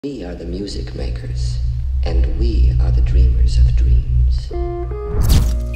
We are the music makers, and we are the dreamers of dreams.